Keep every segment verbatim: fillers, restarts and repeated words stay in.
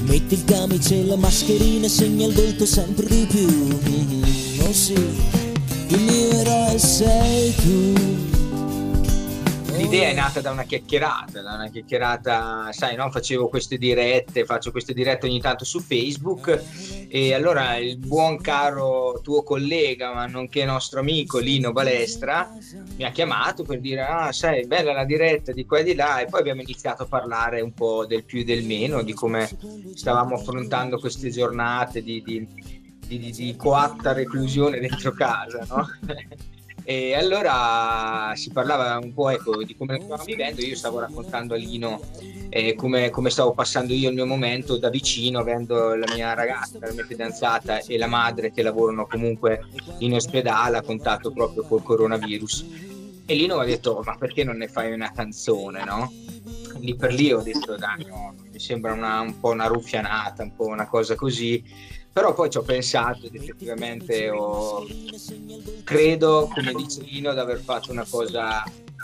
Metti il camice e la mascherina, segna il volto sempre di più. Mm-hmm. Oh sì, il mio eroe sei tu. L'idea è nata da una chiacchierata, da una chiacchierata, sai, no? Facevo queste dirette, faccio queste dirette ogni tanto su Facebook, e allora il buon caro tuo collega, ma nonché nostro amico Lino Balestra, mi ha chiamato per dire: ah, sai, bella la diretta di qua e di là, e poi abbiamo iniziato a parlare un po' del più e del meno, di come stavamo affrontando queste giornate di, di, di, di, di coatta reclusione dentro casa, no? E allora si parlava un po', ecco, di come lo stavamo vivendo. Io stavo raccontando a Lino eh, come, come stavo passando io il mio momento da vicino, avendo la mia ragazza, la mia fidanzata e la madre che lavorano comunque in ospedale a contatto proprio col coronavirus. E Lino mi ha detto: ma perché non ne fai una canzone, no? Lì per lì ho detto: dai, no, mi sembra una, un po' una ruffianata, un po' una cosa così. Però poi ci ho pensato ed effettivamente ho... credo, come dice Lino, di aver fatto una cosa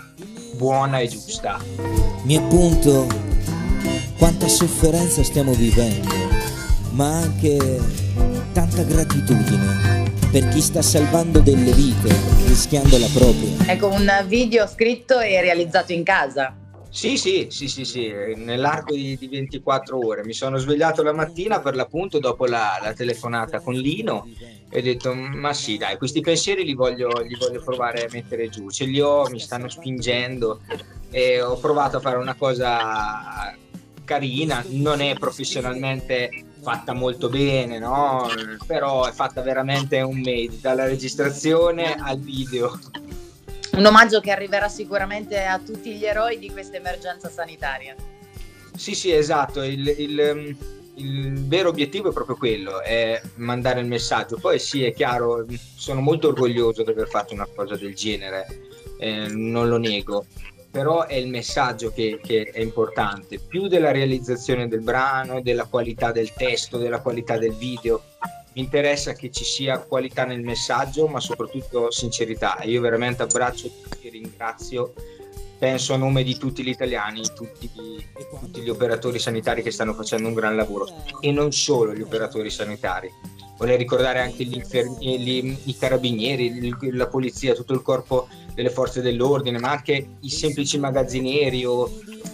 buona e giusta. Mi appunto quanta sofferenza stiamo vivendo, ma anche tanta gratitudine per chi sta salvando delle vite, rischiando la propria. Ecco, un video scritto e realizzato in casa. Sì, sì, sì, sì, sì, nell'arco di, di ventiquattro ore. Mi sono svegliato la mattina, per l'appunto, dopo la, la telefonata con Lino, e ho detto: ma sì, dai, questi pensieri li voglio, li voglio provare a mettere giù. Ce li ho, mi stanno spingendo, e ho provato a fare una cosa carina. Non è professionalmente fatta molto bene, no? Però è fatta veramente un made, dalla registrazione al video. Un omaggio che arriverà sicuramente a tutti gli eroi di questa emergenza sanitaria. Sì, sì, esatto. Il, il, il vero obiettivo è proprio quello, è mandare il messaggio. Poi sì, è chiaro, sono molto orgoglioso di aver fatto una cosa del genere, eh, non lo nego, però è il messaggio che, che è importante, più della realizzazione del brano, della qualità del testo, della qualità del video. Mi interessa che ci sia qualità nel messaggio, ma soprattutto sincerità. E io veramente abbraccio tutti e ringrazio, penso a nome di tutti gli italiani, tutti, tutti gli operatori sanitari che stanno facendo un gran lavoro, e non solo gli operatori sanitari. Vorrei ricordare anche gli infermieri, i carabinieri, la polizia, tutto il corpo delle forze dell'ordine, ma anche i semplici magazzinieri o,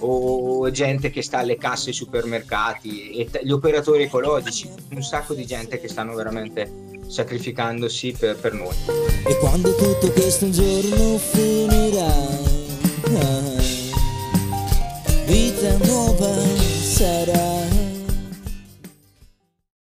o gente che sta alle casse ai supermercati, e t- gli operatori ecologici, un sacco di gente che stanno veramente sacrificandosi per, per noi. E quando tutto questo un giorno finirà, ah, vita nuova sarà.